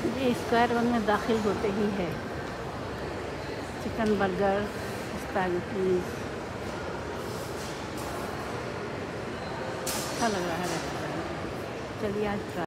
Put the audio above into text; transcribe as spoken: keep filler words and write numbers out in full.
یہ square one میں داخل ہوتے ہی ہے چکن برگر اسپیگٹیز. اچھا لگ رہا ہے ریسٹورینٹ. چلیے آج